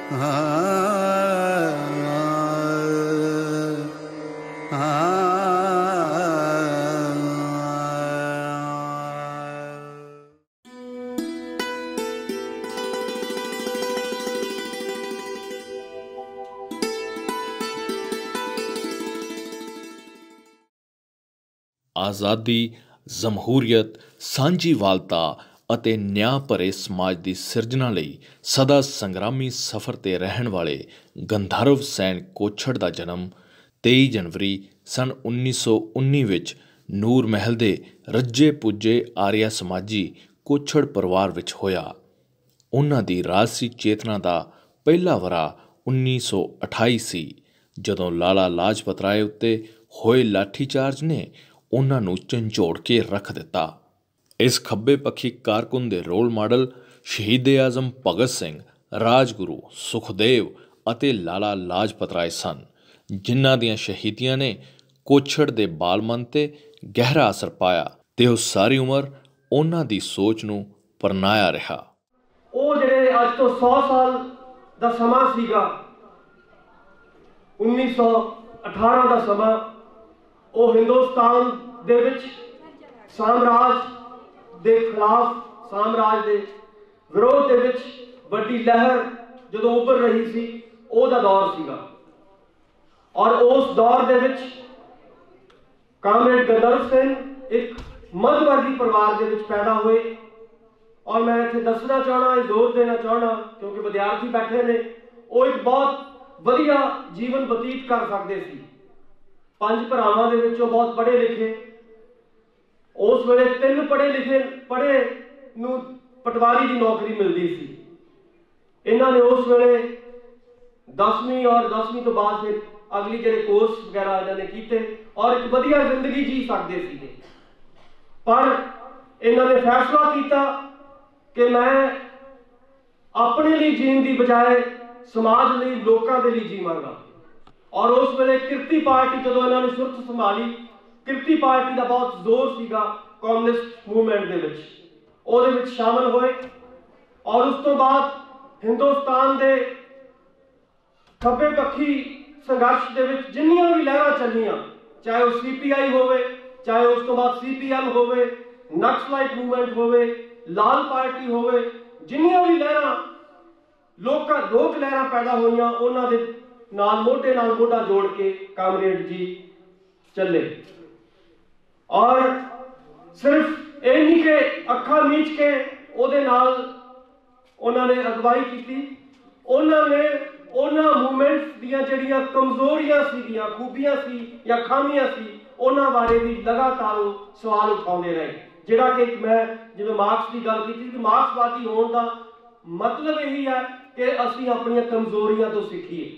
आज़ादी, जमहूरीयत, सांझीवालता ਅਤੇ ਨਿਆਂ ਭਰੇ ਸਮਾਜ ਦੀ ਸਿਰਜਣਾ ਲਈ ਸਦਾ ਸੰਗਰਾਮੀ ਸਫ਼ਰ 'ਤੇ ਰਹਿਣ ਵਾਲੇ ਗੰਧਰਵ ਸੈਨ ਕੋਛੜ ਦਾ ਜਨਮ 23 ਜਨਵਰੀ ਸੰਨ 1919 ਵਿੱਚ ਨੂਰਮਹਿਲ ਦੇ ਰੱਜੇ ਪੁੱਜੇ ਆਰੀਆ ਸਮਾਜੀ ਕੋਛੜ ਪਰਿਵਾਰ ਵਿੱਚ ਹੋਇਆ। ਉਹਨਾਂ ਦੀ ਰਾਜਸੀ ਚੇਤਨਾ ਦਾ ਪਹਿਲਾ ਵਰ੍ਹਾ 1928 ਸੀ, ਜਦੋਂ ਲਾਲਾ ਲਾਜਪਤ ਰਾਏ ਉੱਤੇ ਹੋਏ ਲਾਠੀਚਾਰਜ ਨੇ ਉਹਨਾਂ ਨੂੰ ਝੰਜੋੜ ਕੇ ਰੱਖ ਦਿੱਤਾ। ਇਸ ਖੱਬੇ ਪੱਖੀ ਕਾਰਕੁਨ ਦੇ ਰੋਲ ਮਾਡਲ ਸ਼ਹੀਦ-ਏ-ਆਜ਼ਮ ਭਗਤ ਸਿੰਘ, ਰਾਜਗੁਰੂ, ਸੁਖਦੇਵ ਅਤੇ ਲਾਲਾ ਲਾਜਪਤ ਰਾਏ ਸਨ, ਜਿਨ੍ਹਾਂ ਦੀਆਂ ਸ਼ਹੀਦੀਆਂ ਨੇ ਕੋਛੜ ਦੇ ਬਾਲਮਨ 'ਤੇ ਗਹਿਰਾ ਅਸਰ ਪਾਇਆ ਅਤੇ ਉਹ ਸਾਰੀ ਉਮਰ ਉਹਨਾਂ ਦੀ ਸੋਚ ਨੂੰ ਪਰਨਾਇਆ ਰਿਹਾ। ਉਹ ਜਿਹੜੇ ਅੱਜ ਤੋਂ 100 ਸਾਲ ਦਾ ਸਮਾਂ ਸੀਗਾ, 1918 ਦਾ ਸਮਾਂ, ਉਹ ਹਿੰਦੁਸਤਾਨ ਦੇ ਵਿੱਚ ਸਾਮਰਾਜ ਦੇ ਖਿਲਾਫ, ਸਾਮਰਾਜ ਦੇ ਵਿਰੋਧ ਦੇ ਵਿੱਚ ਵੱਡੀ ਲਹਿਰ ਜਦੋਂ ਉੱਭਰ ਰਹੀ ਸੀ, ਉਹਦਾ ਦੌਰ ਸੀਗਾ। ਔਰ ਉਸ ਦੌਰ ਦੇ ਵਿੱਚ ਕਾਮਰੇਡ ਗੰਧਰਵ ਸਿੰਘ ਇੱਕ ਮੱਧਵਰਗੀ ਪਰਿਵਾਰ ਦੇ ਵਿੱਚ ਪੈਦਾ ਹੋਏ। ਔਰ ਮੈਂ ਇੱਥੇ ਦੱਸਣਾ ਚਾਹਣਾ, ਜ਼ੋਰ ਦੇਣਾ ਚਾਹਣਾ, ਕਿਉਂਕਿ ਵਿਦਿਆਰਥੀ ਬੈਠੇ ਨੇ, ਉਹ ਇੱਕ ਬਹੁਤ ਵਧੀਆ ਜੀਵਨ ਬਤੀਤ ਕਰ ਸਕਦੇ ਸੀ। 5 ਭਰਾਵਾਂ ਦੇ ਵਿੱਚੋਂ ਬਹੁਤ ਪੜ੍ਹੇ ਲਿਖੇ, ਉਸ ਵੇਲੇ 3 ਪੜ੍ਹੇ ਨੂੰ ਪਟਵਾਰੀ ਦੀ ਨੌਕਰੀ ਮਿਲਦੀ ਸੀ। ਇਹਨਾਂ ਨੇ ਉਸ ਵੇਲੇ 10ਵੀਂ ਔਰ 10ਵੀਂ ਤੋਂ ਬਾਅਦ ਫਿਰ ਅਗਲੀ ਜਿਹੜੇ ਕੋਰਸ ਵਗੈਰਾ ਇਹਨਾਂ ਨੇ ਕੀਤੇ ਔਰ ਇੱਕ ਵਧੀਆ ਜ਼ਿੰਦਗੀ ਜੀ ਸਕਦੇ ਸੀਗੇ। ਪਰ ਇਹਨਾਂ ਨੇ ਫੈਸਲਾ ਕੀਤਾ ਕਿ ਮੈਂ ਆਪਣੇ ਲਈ ਜੀਣ ਦੀ ਬਜਾਏ ਸਮਾਜ ਲਈ, ਲੋਕਾਂ ਦੇ ਲਈ ਜੀਵਾਂਗਾ। ਔਰ ਉਸ ਵੇਲੇ ਕਿਰਤੀ ਪਾਰਟੀ, ਜਦੋਂ ਇਹਨਾਂ ਨੇ ਸੁਰਤ ਸੰਭਾਲੀ, ਕਿਰਤੀ ਪਾਰਟੀ ਦਾ ਬਹੁਤ ਜ਼ੋਰ ਸੀਗਾ ਕਮਿਊਨਿਸਟ ਮੂਵਮੈਂਟ ਦੇ ਵਿੱਚ, ਉਹਦੇ ਵਿੱਚ ਸ਼ਾਮਲ ਹੋਏ। ਔਰ ਉਸ ਤੋਂ ਬਾਅਦ ਹਿੰਦੁਸਤਾਨ ਦੇ ਖੱਬੇ ਪੱਖੀ ਸੰਘਰਸ਼ ਦੇ ਵਿੱਚ ਜਿੰਨੀਆਂ ਵੀ ਲਹਿਰਾਂ ਚੱਲੀਆਂ, ਚਾਹੇ ਉਹ CPI ਹੋਵੇ, ਚਾਹੇ ਉਸ ਤੋਂ ਬਾਅਦ CPM ਹੋਵੇ, ਨਕਸਲਾਈਟ ਮੂਵਮੈਂਟ ਹੋਵੇ, ਲਾਲ ਪਾਰਟੀ ਹੋਵੇ, ਜਿੰਨੀਆਂ ਵੀ ਲਹਿਰਾਂ ਲੋਕ ਲਹਿਰਾਂ ਪੈਦਾ ਹੋਈਆਂ, ਉਹਨਾਂ ਦੇ ਨਾਲ ਮੋਢੇ ਨਾਲ ਮੋਢਾ ਜੋੜ ਕੇ ਕਾਮਰੇਡ ਜੀ ਚੱਲੇ। ਔਰ ਸਿਰਫ ਇਹ ਨਹੀਂ ਕਿ ਅੱਖਾਂ ਮੀਚ ਕੇ ਉਹਦੇ ਨਾਲ ਉਹਨਾਂ ਨੇ ਅਗਵਾਈ ਕੀਤੀ, ਉਹਨਾਂ ਨੇ ਉਹਨਾਂ ਮੂਵਮੈਂਟਸ ਦੀਆਂ ਜਿਹੜੀਆਂ ਕਮਜ਼ੋਰੀਆਂ ਸੀਗੀਆਂ, ਖੂਬੀਆਂ ਸੀ ਜਾਂ ਖਾਮੀਆਂ ਸੀ, ਉਹਨਾਂ ਬਾਰੇ ਵੀ ਲਗਾਤਾਰ ਸਵਾਲ ਉਠਾਉਂਦੇ ਰਹੇ। ਜਿਹੜਾ ਕਿ ਮੈਂ ਜਿਵੇਂ ਮਾਰਕਸ ਦੀ ਗੱਲ ਕੀਤੀ ਕਿ ਮਾਰਕਸਵਾਦੀ ਹੋਣ ਦਾ ਮਤਲਬ ਇਹੀ ਹੈ ਕਿ ਅਸੀਂ ਆਪਣੀਆਂ ਕਮਜ਼ੋਰੀਆਂ ਤੋਂ ਸਿੱਖੀਏ।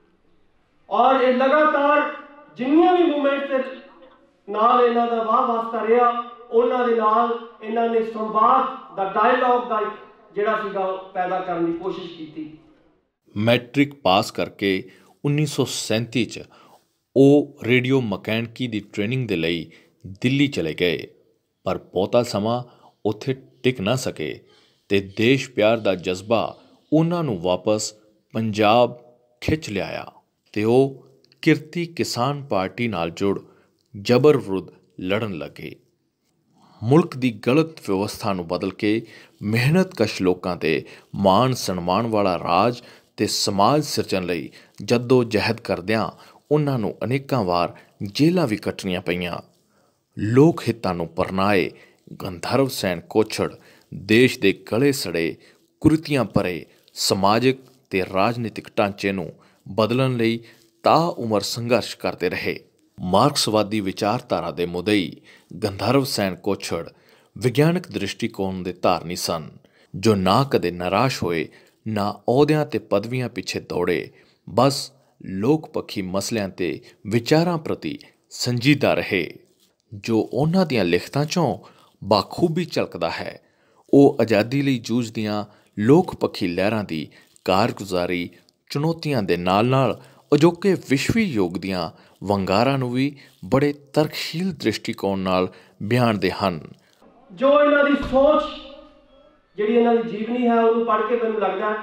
ਔਰ ਇਹ ਲਗਾਤਾਰ ਜਿੰਨੀਆਂ ਵੀ ਮੂਵਮੈਂਟਸ ਦੇ ਨਾਲ ਇਹਨਾਂ ਦਾ ਵਾਹ ਵਾਸਤਾ ਰਿਹਾ, ਉਹਨਾਂ ਦੇ ਨਾਲ ਇਹਨਾਂ ਨੇ ਸੰਵਾਦ ਦਾ, ਡਾਇਲੌਗ ਦਾ ਜਿਹੜਾ ਸੀਗਾ ਪੈਦਾ ਕਰਨ ਦੀ ਕੋਸ਼ਿਸ਼ ਕੀਤੀ। ਮੈਟ੍ਰਿਕ ਪਾਸ ਕਰਕੇ 1937 'ਚ ਉਹ ਰੇਡੀਓ ਮਕੈਨਿਕੀ ਦੀ ਟ੍ਰੇਨਿੰਗ ਦੇ ਲਈ ਦਿੱਲੀ ਚਲੇ ਗਏ, ਪਰ ਬਹੁਤਾ ਸਮਾਂ ਉੱਥੇ ਟਿਕ ਨਾ ਸਕੇ ਅਤੇ ਦੇਸ਼ ਪਿਆਰ ਦਾ ਜਜ਼ਬਾ ਉਹਨਾਂ ਨੂੰ ਵਾਪਸ ਪੰਜਾਬ ਖਿੱਚ ਲਿਆਇਆ ਅਤੇ ਉਹ ਕਿਰਤੀ ਕਿਸਾਨ ਪਾਰਟੀ ਨਾਲ ਜੁੜ ਜਬਰ ਵਿਰੁੱਧ ਲੜਨ ਲੱਗੇ। ਮੁਲਕ ਦੀ ਗਲਤ ਵਿਵਸਥਾ ਨੂੰ ਬਦਲ ਕੇ ਮਿਹਨਤਕਸ਼ ਲੋਕਾਂ 'ਤੇ ਮਾਣ ਸਨਮਾਨ ਵਾਲਾ ਰਾਜ ਅਤੇ ਸਮਾਜ ਸਿਰਜਣ ਲਈ ਜੱਦੋ ਜਹਿਦ ਕਰਦਿਆਂ ਉਹਨਾਂ ਨੂੰ ਅਨੇਕਾਂ ਵਾਰ ਜੇਲ੍ਹਾਂ ਵੀ ਕੱਟਣੀਆਂ ਪਈਆਂ। ਲੋਕ ਹਿੱਤਾਂ ਨੂੰ ਪਰਨਾਏ ਗੰਧਰਵ ਸੈਨ ਕੋਛੜ ਦੇਸ਼ ਦੇ ਗਲੇ ਸੜੇ, ਕੁਰੀਤੀਆਂ ਭਰੇ ਸਮਾਜਿਕ ਅਤੇ ਰਾਜਨੀਤਿਕ ਢਾਂਚੇ ਨੂੰ ਬਦਲਣ ਲਈ ਤਾਉਮਰ ਸੰਘਰਸ਼ ਕਰਦੇ ਰਹੇ। ਮਾਰਕਸਵਾਦੀ ਵਿਚਾਰਧਾਰਾ ਦੇ ਮੁਦਈ ਗੰਧਰਵ ਸੈਨ ਕੋਛੜ ਵਿਗਿਆਨਕ ਦ੍ਰਿਸ਼ਟੀਕੋਣ ਦੇ ਧਾਰਨੀ ਸਨ, ਜੋ ਨਾ ਕਦੇ ਨਿਰਾਸ਼ ਹੋਏ, ਨਾ ਅਹੁਦਿਆਂ ਅਤੇ ਪਦਵੀਆਂ ਪਿੱਛੇ ਦੌੜੇ, ਬਸ ਲੋਕ ਪੱਖੀ ਮਸਲਿਆਂ ਅਤੇ ਵਿਚਾਰਾਂ ਪ੍ਰਤੀ ਸੰਜੀਦਾ ਰਹੇ। ਜੋ ਉਹਨਾਂ ਦੀਆਂ ਲਿਖਤਾਂ 'ਚੋਂ ਬਾਖੂਬੀ ਝਲਕਦਾ ਹੈ, ਉਹ ਆਜ਼ਾਦੀ ਲਈ ਜੂਝਦੀਆਂ ਲੋਕ ਪੱਖੀ ਲਹਿਰਾਂ ਦੀ ਕਾਰਗੁਜ਼ਾਰੀ, ਚੁਣੌਤੀਆਂ ਦੇ ਨਾਲ ਨਾਲ ਅਜੋਕੇ ਵਿਸ਼ਵੀ ਯੁੱਗ ਦੀਆਂ ਵੰਗਾਰਾਂ ਨੂੰ ਵੀ ਬੜੇ ਤਰਕਸ਼ੀਲ ਦ੍ਰਿਸ਼ਟੀਕੋਣ ਨਾਲ ਬਿਆਨਦੇ ਹਨ। ਜੋ ਇਹਨਾਂ ਦੀ ਸੋਚ, ਜਿਹੜੀ ਇਹਨਾਂ ਦੀ ਜੀਵਨੀ ਹੈ, ਉਹਨੂੰ ਪੜ੍ਹ ਕੇ ਮੈਨੂੰ ਲੱਗਦਾ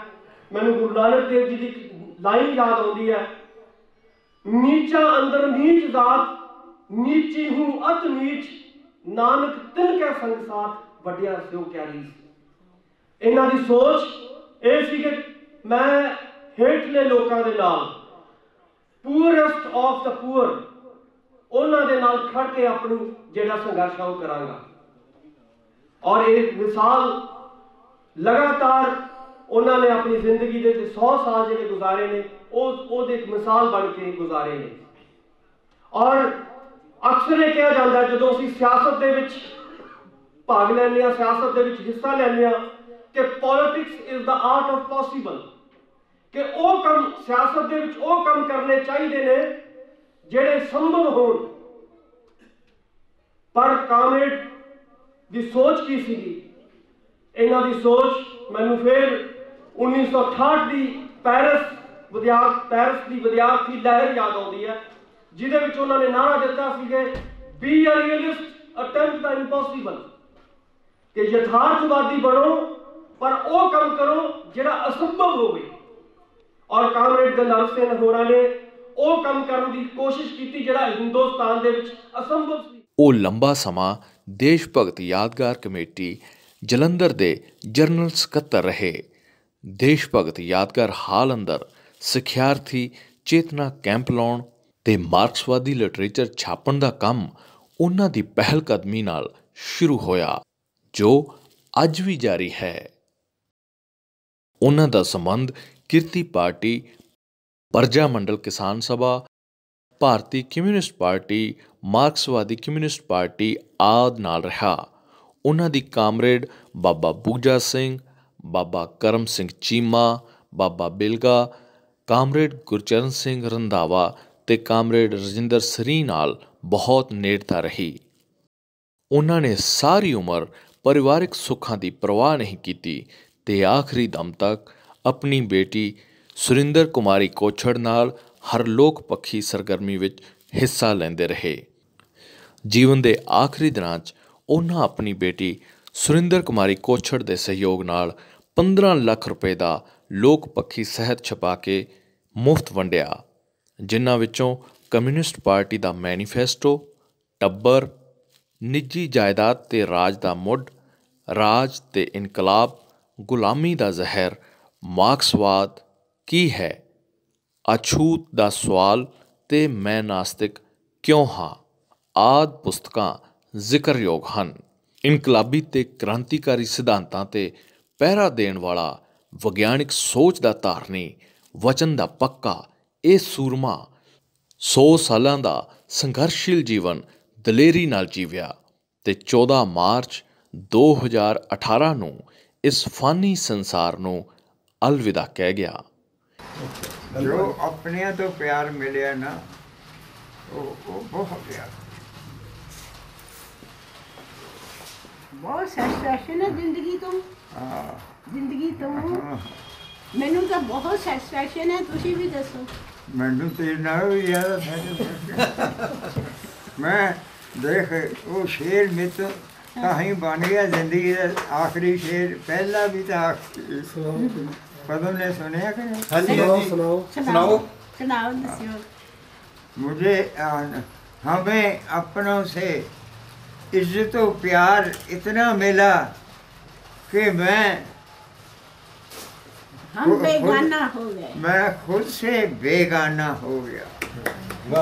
मैनूं गुरु नानक देव जी की लाइन याद आउंदी है, नीचा अंदर नीच जात, नीची हूँ अत नीच, नानक तिन कै संग साथ वड्डिया स्यो क्या रीस। इन्हां दी सोच ये सी कि मैं हेठले लोकां दे नाल, पूरेस्ट ऑफ द पूअर, उन्हां दे नाल खड़ के अपनी जिहड़ा संघर्ष है वो करांगा। और ये मिसाल लगातार उन्होंने अपनी जिंदगी के 100 साल जिहड़े गुजारे ने वो एक मिसाल बन के गुजारे ने। और अक्सर ये कहा जाता है जो असीं सियासत दे विच भाग लैंदे हां, सियासत दे विच हिस्सा लैंदे हां, कि politics is the art of possible, कि वो कम सियासत दे विच वो कम करने चाहिए ने जिहड़े संभव होण। पर कामरेड दी सोच की सी, इन्हां दी सोच मैनूं फिर 1968 दी पैरिस दी विद्यार्थी लहर याद आउंदी है, जिहदे विच उन्होंने नारा दिता सी कि be a realist, attempt the impossible, कि यथार्थवादी बनो पर वो कम करो जिहड़ा असंभव होवे। और कामरेड गंधर्व सेन होरां ने वो कम करने की कोशिश की जिहड़ा हिंदुस्तान दे विच असंभव सी। ਉਹ ਲੰਬਾ ਸਮਾਂ ਦੇਸ਼ ਭਗਤ ਯਾਦਗਾਰ ਕਮੇਟੀ ਜਲੰਧਰ ਦੇ ਜਨਰਲ ਸਕੱਤਰ ਰਹੇ। ਦੇਸ਼ ਭਗਤ ਯਾਦਗਾਰ ਹਾਲ ਅੰਦਰ ਸਿੱਖਿਆਰਥੀ ਚੇਤਨਾ ਕੈਂਪ ਲਾਉਣ ਤੇ ਮਾਰਕਸਵਾਦੀ ਲਿਟਰੇਚਰ ਛਾਪਣ ਦਾ ਕੰਮ ਉਹਨਾਂ ਦੀ ਪਹਿਲ ਕਦਮੀ ਨਾਲ ਸ਼ੁਰੂ ਹੋਇਆ, ਜੋ ਅੱਜ ਵੀ ਜਾਰੀ ਹੈ। ਉਹਨਾਂ ਦਾ ਸੰਬੰਧ ਕਿਰਤੀ ਪਾਰਟੀ, ਪ੍ਰਜਾ ਮੰਡਲ ਕਿਸਾਨ ਸਭਾ, ਭਾਰਤੀ ਕਮਿਊਨਿਸਟ ਪਾਰਟੀ, ਮਾਰਕਸਵਾਦੀ ਕਮਿਊਨਿਸਟ ਪਾਰਟੀ ਆਦਿ ਨਾਲ ਰਿਹਾ। ਉਹਨਾਂ ਦੀ ਕਾਮਰੇਡ ਬਾਬਾ ਬੂਜਾ ਸਿੰਘ, ਬਾਬਾ ਕਰਮ ਸਿੰਘ ਚੀਮਾ, ਬਾਬਾ ਬਿਲਗਾ, ਕਾਮਰੇਡ ਗੁਰਚਰਨ ਸਿੰਘ ਰੰਧਾਵਾ ਤੇ ਕਾਮਰੇਡ ਰਜਿੰਦਰ ਸਰੀ ਨਾਲ ਬਹੁਤ ਨੇੜਤਾ ਰਹੀ। ਉਹਨਾਂ ਨੇ ਸਾਰੀ ਉਮਰ ਪਰਿਵਾਰਕ ਸੁੱਖਾਂ ਦੀ ਪਰਵਾਹ ਨਹੀਂ ਕੀਤੀ ਤੇ ਆਖਰੀ ਦਮ ਤੱਕ ਆਪਣੀ ਬੇਟੀ ਸੁਰਿੰਦਰ ਕੁਮਾਰੀ ਕੋਛੜ ਨਾਲ ਹਰ ਲੋਕ ਪੱਖੀ ਸਰਗਰਮੀ ਵਿੱਚ ਹਿੱਸਾ ਲੈਂਦੇ ਰਹੇ। ਜੀਵਨ ਦੇ ਆਖਰੀ ਦਿਨਾਂ 'ਚ ਉਹਨਾਂ ਆਪਣੀ ਬੇਟੀ ਸੁਰਿੰਦਰ ਕੁਮਾਰੀ ਕੋਛੜ ਦੇ ਸਹਿਯੋਗ ਨਾਲ 15 ਲੱਖ ਰੁਪਏ ਦਾ ਲੋਕ ਪੱਖੀ ਸਾਹਿਤ ਛਪਾ ਕੇ ਮੁਫਤ ਵੰਡਿਆ, ਜਿਨ੍ਹਾਂ ਵਿੱਚੋਂ ਕਮਿਊਨਿਸਟ ਪਾਰਟੀ ਦਾ ਮੈਨੀਫੈਸਟੋ, ਟੱਬਰ, ਨਿੱਜੀ ਜਾਇਦਾਦ ਤੇ ਰਾਜ ਦਾ ਮੁੱਢ, ਰਾਜ ਤੇ ਇਨਕਲਾਬ, ਗੁਲਾਮੀ ਦਾ ਜ਼ਹਿਰ, ਮਾਰਕਸਵਾਦ ਕੀ ਹੈ, ਅਛੂਤ ਦਾ ਸਵਾਲ ਤੇ ਮੈਂ ਨਾਸਤਿਕ ਕਿਉਂ ਹਾਂ ਆਦਿ ਪੁਸਤਕਾਂ ਜ਼ਿਕਰਯੋਗ ਹਨ। ਇਨਕਲਾਬੀ ਤੇ ਕ੍ਰਾਂਤੀਕਾਰੀ ਸਿਧਾਂਤਾਂ ਤੇ ਪਹਿਰਾ ਦੇਣ ਵਾਲਾ, ਵਿਗਿਆਨਿਕ ਸੋਚ ਦਾ ਧਾਰਨੀ, ਵਚਨ ਦਾ ਪੱਕਾ ਇਹ ਸੂਰਮਾ 100 ਸਾਲਾਂ ਦਾ ਸੰਘਰਸ਼ੀਲ ਜੀਵਨ ਦਲੇਰੀ ਨਾਲ ਜੀਵਿਆ ਤੇ 14 ਮਾਰਚ 2018 ਨੂੰ ਇਸ ਫਾਨੀ ਸੰਸਾਰ ਨੂੰ ਅਲਵਿਦਾ ਕਹਿ ਗਿਆ। जो अपने तो प्यार मिले ना वो बहुत प्यार, बहुत सैटिस्फैक्शन है जिंदगी तो। हाँ जिंदगी तो हाँ। मैनू तो बहुत सैटिस्फैक्शन है, तुसी भी दसो। मैनू तेरे नाल भी ज़्यादा satisfaction। मैं देख वो शेर मित कहीं बन गया जिंदगी का आखिरी शेर, पहला भी था आखिरी। पदम ने सुनिया कि नहीं? हाँ जी, हाँ जी, सुनाओ। सुनाओ दसियो। मुझे हमें अपनों से इज्जत और प्यार इतना मिला कि हम बेगाना हो गए। मैं खुद से बेगाना हो गया।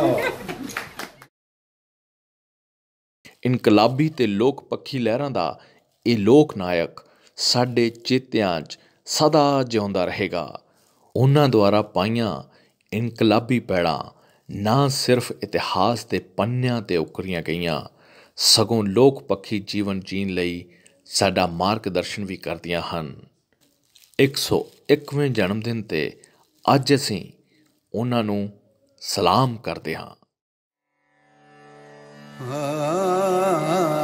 ਇਨਕਲਾਬੀ ਤੇ ਲੋਕ ਪੱਖੀ ਲਹਿਰਾਂ ਦਾ ਇਹ ਲੋਕ ਨਾਇਕ ਸਾਡੇ ਚੇਤਿਆਂ 'ਚ ਸਦਾ ਜਿਉਂਦਾ ਰਹੇਗਾ। ਉਹਨਾਂ ਦੁਆਰਾ ਪਾਈਆਂ ਇਨਕਲਾਬੀ ਪੈੜਾਂ ਨਾ ਸਿਰਫ ਇਤਿਹਾਸ ਦੇ ਪੰਨਿਆਂ 'ਤੇ ਉਕਰੀਆਂ ਗਈਆਂ, ਸਗੋਂ ਲੋਕ ਪੱਖੀ ਜੀਵਨ ਜੀਣ ਲਈ ਸਾਡਾ ਮਾਰਗਦਰਸ਼ਨ ਵੀ ਕਰਦੀਆਂ ਹਨ। 101ਵੇਂ ਜਨਮ ਦਿਨ 'ਤੇ ਅੱਜ ਅਸੀਂ ਉਹਨਾਂ ਨੂੰ ਸਲਾਮ ਕਰਦੇ ਹਾਂ।